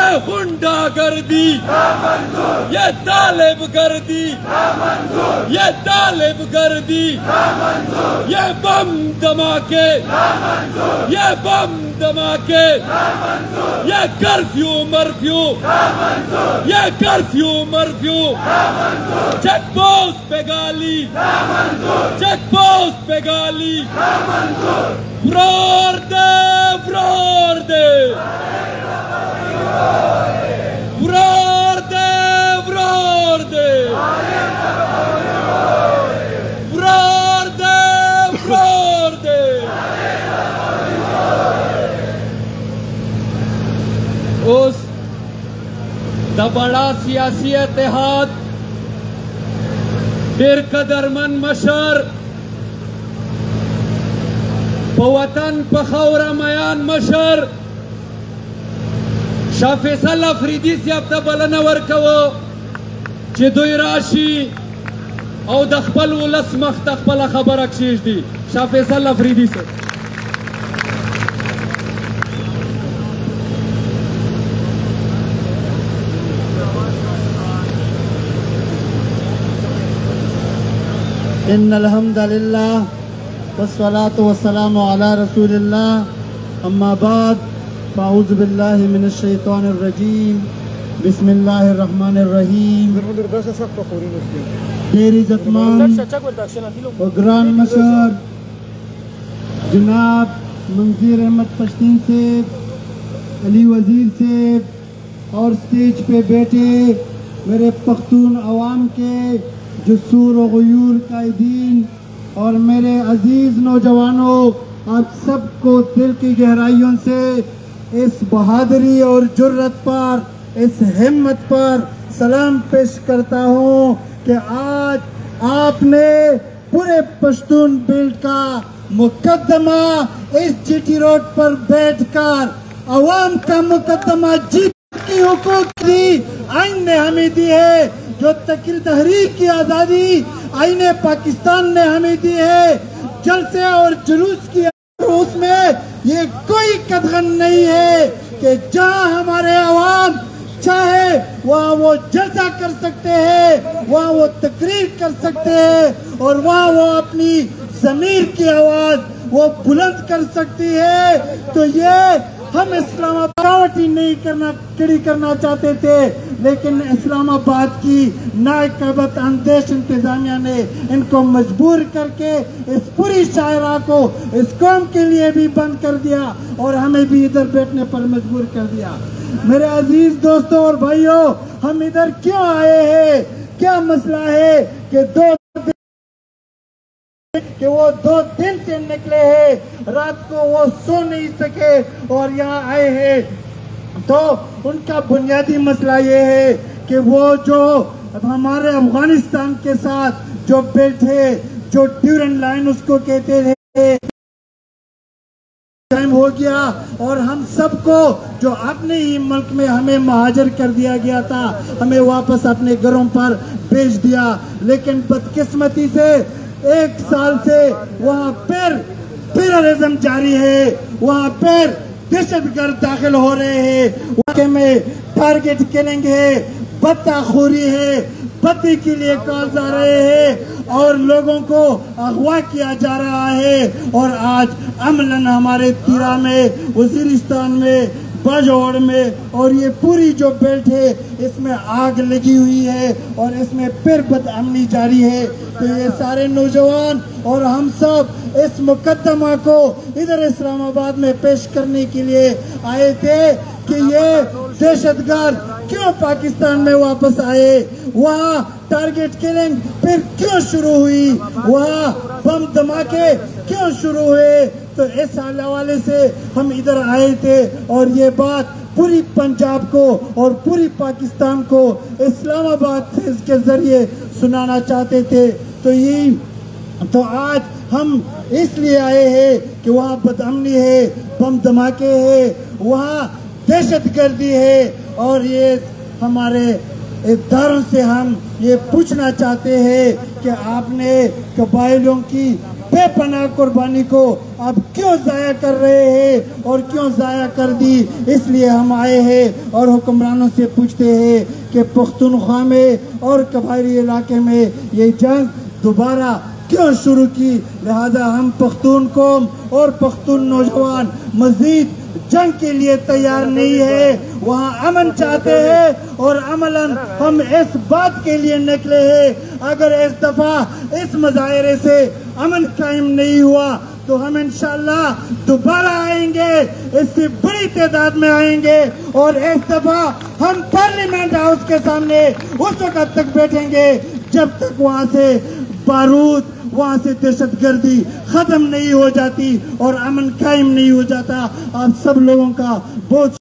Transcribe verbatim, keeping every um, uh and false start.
یہ غنڈا گردی یہ طالب گردی یہ طالب گردی یہ بم دھماکے یہ بم دھماکے یہ کرفیو مرفیو یہ کرفیو مرفیو چیک پوسٹ پہ گالی چیک پوسٹ پہ گالی فرار دے فرار دے فرار دے فرار دے فرار دے فرار دے اس دا بڑا سیاسی اتحاد دیر قدرمن مشر پوطن پخورا میان مشر شاہ فیصل افریدی سے اب تا بلن ورکو چی دوی راشی او دخپل ولس مخ تخپل خبر اکشیش دی شاہ فیصل افریدی سے ان الحمد للہ والصلاة والسلام علی رسول اللہ اما بعد فاعوذ باللہ من الشیطان الرجیم بسم اللہ الرحمن الرحیم دیر عزتمان و گران مشر جناب منظیر احمد پشتین صاحب علی وزیر صاحب اور سٹیج پہ بیٹھے میرے پختون عوام کے جسور و غیور قائدین اور میرے عزیز نوجوانوں آپ سب کو دل کی گہرائیوں سے اس بہادری اور جرت پر اس ہمت پر سلام پیش کرتا ہوں کہ آج آپ نے پورے پشتون بیلٹ کا مقدمہ اس جی ٹی روڈ پر بیٹھ کر عوام کا مقدمہ جیت کی حقوق دی آئین نے ہمیں دی ہے، جو تحریر کی آزادی آئین پاکستان نے ہمیں دی ہے، جلسے اور جلوس کی اس میں یہ کوئی قدغن نہیں ہے کہ جہاں ہمارے عوام چاہے وہاں وہ جلسہ کر سکتے ہیں، وہاں وہ تقریر کر سکتے ہیں اور وہاں وہ اپنی ضمیر کی آواز وہ بلند کر سکتی ہے۔ تو یہ ہم اسلام آباد ہی نہیں کرنا کڑی کرنا چاہتے تھے، لیکن اسلام آباد کی ناقابت اندیش انتظامیہ نے ان کو مجبور کر کے اس پوری شاعرہ کو اس قوم کے لیے بھی بند کر دیا اور ہمیں بھی ادھر بیٹھنے پر مجبور کر دیا۔ میرے عزیز دوستوں اور بھائیوں، ہم ادھر کیوں آئے ہیں؟ کیا مسئلہ ہے کہ دو کہ وہ دو دن سے نکلے ہیں، رات کو وہ سو نہیں سکے اور یہاں آئے ہیں؟ تو ان کا بنیادی مسئلہ یہ ہے کہ وہ جو ہمارے افغانستان کے ساتھ جو بیٹھے، جو ڈیورنڈ لائن اس کو کہتے تھے، ٹائم ہو گیا اور ہم سب کو جو اپنے ہی ملک میں ہمیں مہاجر کر دیا گیا تھا، ہمیں واپس اپنے گھروں پر بھیج دیا، لیکن بدقسمتی سے ایک سال سے وہاں پر ٹیررزم جاری ہے، وہاں پر دہشت گرد داخل ہو رہے ہیں، واقعے میں ٹارگٹ کلنگ ہے، بطہ خوری ہے، پتی کے لیے کالز آ رہے ہیں اور لوگوں کو اغوا کیا جا رہا ہے۔ اور آج عملاً ہمارے تیرا میں، وزیرستان میں، باجوڑ میں اور یہ پوری جو بیلٹ ہے اس میں آگ لگی ہوئی ہے اور اس میں پھر بد امنی جاری ہے۔ تو یہ سارے نوجوان اور ہم سب اس مقدمہ کو ادھر اسلام آباد میں پیش کرنے کے لیے آئے تھے کہ یہ دہشت گرد کیوں پاکستان میں واپس آئے، وہاں ٹارگٹ کلنگ پھر کیوں شروع ہوئی، وہاں بم دھماکے کیوں شروع ہوئے۔ تو اس حوالے سے ہم ادھر آئے تھے اور یہ بات پوری پنجاب کو اور پوری پاکستان کو اسلام آباد سے اس کے ذریعے سنانا چاہتے تھے۔ تو یہ تو آج ہم اس لیے آئے ہیں کہ وہاں بدامنی ہے، بم دھماکے ہے، وہاں دہشت گردی ہے اور یہ ہمارے اداروں سے ہم یہ پوچھنا چاہتے ہیں کہ آپ نے قبائلیوں کی بے پناہ قربانی کو آپ کیوں ضائع کر رہے ہیں اور کیوں ضائع کر دی؟ اس لیے ہم آئے ہیں اور حکمرانوں سے پوچھتے ہیں کہ پختونخوا میں اور قبائلی علاقے میں یہ جنگ دوبارہ کیوں شروع کی؟ لہذا ہم پختون قوم اور پختون نوجوان مزید جنگ کے لیے تیار نہیں ہے، وہاں امن چاہتے ہیں اور عملاً ہم اس بات کے لیے نکلے ہیں اگر اس دفعہ اس مظاہرے سے امن قائم نہیں ہوا تو ہم انشاءاللہ دوبارہ آئیں گے، اس سے بڑی تعداد میں آئیں گے اور اس دفعہ ہم پارلیمنٹ ہاؤس کے سامنے اس وقت تک بیٹھیں گے جب تک وہاں سے بارود، وہاں سے دہشت گردی ختم نہیں ہو جاتی اور امن قائم نہیں ہو جاتا۔ آپ سب لوگوں کا بہت